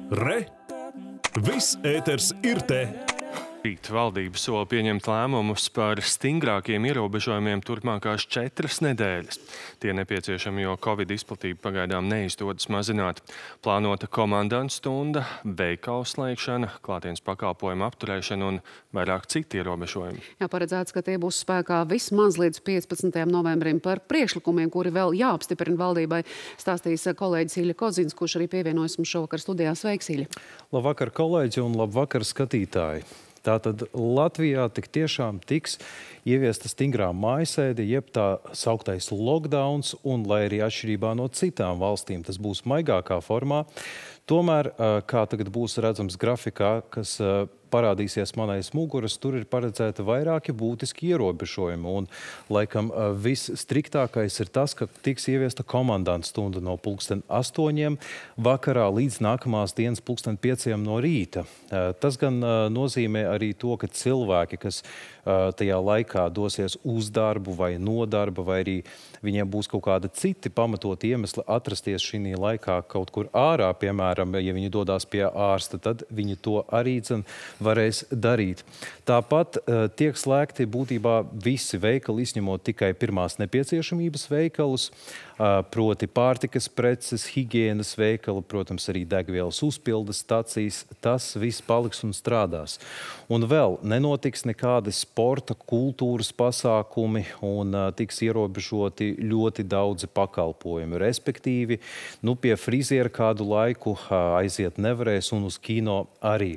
Re! Viss ēters ir te! Rīt valdība sola pieņemt lēmumus par stingrākiem ierobežojumiem turpmākās 4 nedēļas. Tie nepieciešami, jo Covid izplatība pagaidām neizdodas mazināt. Plānota komandantu stunda, veikalu slēgšana, klātienes pakalpojumu apturēšana un vairāk citi ierobežojumi. Paredzēts, ka tie būs spēkā vismaz līdz 15. novembrim. Par priekšlikumiem, kuri vēl jāapstiprina valdībai, stāstīs kolēģis Ilja Kozins, kurš arī pievienojas mums šovakar studijā. Sveiks, Ilja! Labvakar, kolēģi, un labvakar, skatītāji! Tātad Latvijā tik tiešām tiks ieviesta stingrā mājasēde, jeb tā sauktais lockdowns, un lai arī atšķirībā no citām valstīm tas būs maigākā formā, tomēr, kā tagad būs redzams grafikā, kas parādīsies man aiz muguras, tur ir paredzēta vairāki būtiski ierobežojumi. Un, laikam, visstriktākais ir tas, ka tiks ieviesta komandantu stunda no 8:00 vakarā līdz nākamās dienas 5:00 no rīta. Tas gan nozīmē arī to, ka cilvēki, kas tajā laikā dosies uz darbu vai no darba, vai arī viņiem būs kaut kāda citi pamatot iemesli atrasties šī laikā kaut kur ārā, piemēram, ja viņi dodās pie ārsta, tad viņi to arī varēs darīt. Tāpat tiek slēgti būtībā visi veikali, izņemot tikai pirmās nepieciešamības veikalus, proti pārtikas preces, higienas veikali, protams, arī degvielas uzpildes stacijas. Tas viss paliks un strādās. Un vēl nenotiks nekādi sporta, kultūras pasākumi un tiks ierobežoti ļoti daudzi pakalpojumi. Respektīvi, pie friziera kādu laiku aiziet nevarēs un uz kino arī.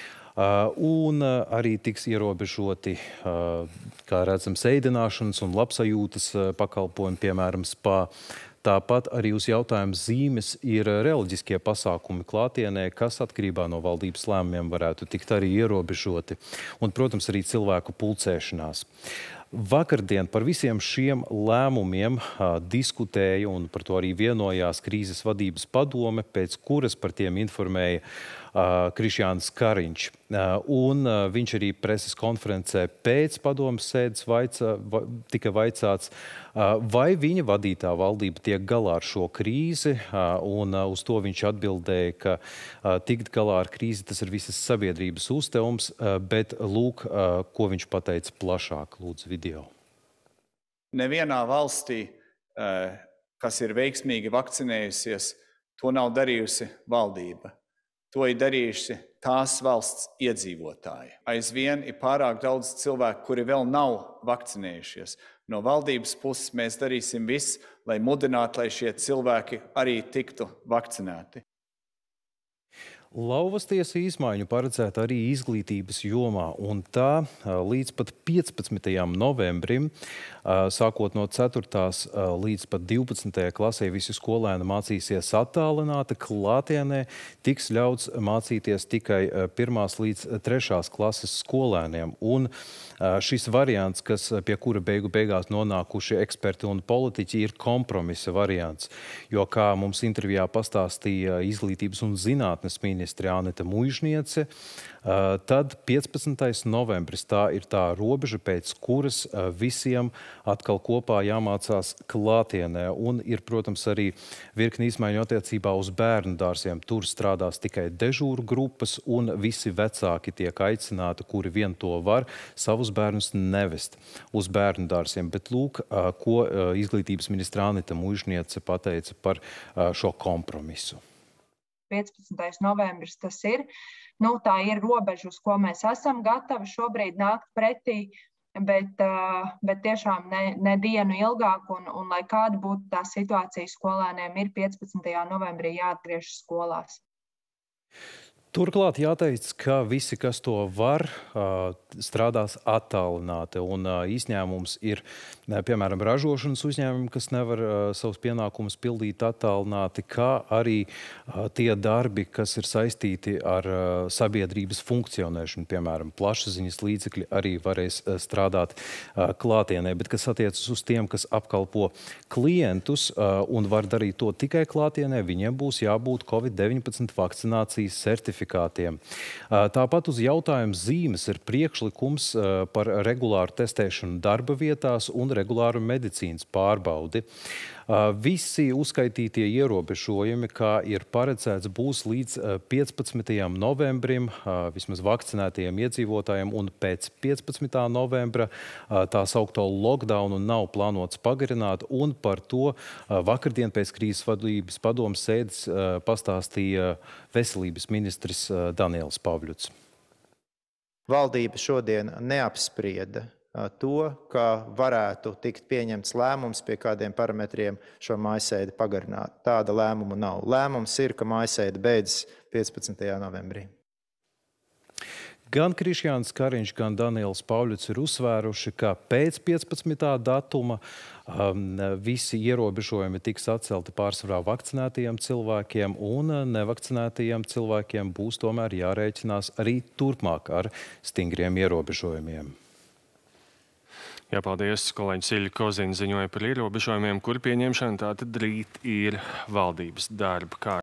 Un arī tiks ierobežoti, kā redzams, ēdināšanas un labsajūtas pakalpojumi, piemēram, spā. Tāpat arī uz jautājumu zīmes ir reliģiskie pasākumi klātienē, kas atkarībā no valdības lēmumiem varētu tikt arī ierobežoti. Un, protams, arī cilvēku pulcēšanās. Vakardien par visiem šiem lēmumiem diskutēja un par to arī vienojās krīzes vadības padome, pēc kuras par tiem informēja Krišjāns Kariņš. Un viņš arī preses konferencē pēc padomes sēdes tika vaicāts, vai viņa vadītā valdība tiek galā ar šo krīzi, un uz to viņš atbildēja, ka tikt galā ar krīzi tas ir visas sabiedrības uzdevums, bet lūk, ko viņš pateica plašāk, lūdzu video. Nevienā valstī, kas ir veiksmīgi vakcinējusies, to nav darījusi valdība. To ir darījuši tās valsts iedzīvotāji. Aizvien ir pārāk daudz cilvēku, kuri vēl nav vakcinējušies. No valdības puses mēs darīsim visu, lai mudinātu, lai šie cilvēki arī tiktu vakcinēti. Lauvas tiesa izmaiņu paredzēta arī izglītības jomā, un tā līdz pat 15. novembrim, sākot no 4. līdz pat 12. klasē, visi skolēni mācīsies attālināti, klātienē tiks ļauts mācīties tikai 1. līdz 3. klases skolēniem. Un šis variants, pie kura beigās nonākuši eksperti un politiķi, ir kompromisa variants, jo, kā mums intervijā pastāstīja izglītības un zinātnes ministre Anita Muižniece, tad 15. novembris tā ir tā robeža, pēc kuras visiem atkal kopā jāmācās klātienē. Un ir, protams, arī virkni izmaiņu attiecībā uz bērnu dārziem. Tur strādās tikai dežūru grupas un visi vecāki tiek aicināti, kuri vien to var, savus bērnus nevest uz bērnu dārziem. Bet lūk, ko izglītības ministra Anita Muižniece pateica par šo kompromisu. 15. novembris tas ir. Tā ir robeža, uz ko mēs esam gatavi šobrīd nākt pretī, bet tiešām ne dienu ilgāk, un lai kāda būtu tā situācija skolēniem, ir 15. novembrī jāatgriežas skolās. Turklāt jāteic, ka visi, kas to var, strādās attālināti, un izņēmums ir, piemēram, ražošanas uzņēmumi, kas nevar savus pienākumus pildīt attālināti, kā arī tie darbi, kas ir saistīti ar sabiedrības funkcionēšanu, piemēram, plašsaziņas līdzekļi arī varēs strādāt klātienē, bet kas attiecas uz tiem, kas apkalpo klientus un var darīt to tikai klātienē, viņiem būs jābūt Covid-19 vakcinācijas certifikātiem. Tāpat uz jautājumu zīmes ir priekšlikums par regulāru testēšanu darba vietās un regulāru medicīnas pārbaudi. Visi uzskaitītie ierobežojumi, kā ir paredzēts, būs līdz 15. novembrim vismaz vakcinētajiem iedzīvotājiem, un pēc 15. novembra tā saukto lockdownu nav plānots pagarināt, un par to vakardien pēc krīzes vadības padomes sēdes pastāstīja veselības ministrs Daniels Pavļuts. Valdība šodien neapsprieda to, ka varētu tikt pieņemts lēmums pie kādiem parametriem šo mājasēdi pagarināt. Tāda lēmuma nav. Lēmums ir, ka mājasēdi beidzas 15. novembrī. Gan Krišjāns Kariņš, gan Daniels Pavļuts ir uzsvēruši, ka pēc 15. datuma visi ierobežojumi tiks atcelti pārsvarā vakcinētajiem cilvēkiem, un nevakcinētajiem cilvēkiem būs tomēr jārēķinās arī turpmāk ar stingriem ierobežojumiem. Jā, paldies. Kolēģis Ilja Kozina ziņoja par ierobežojumiem, kuri pieņemšana tātad rīt ir valdības darba kārtībā.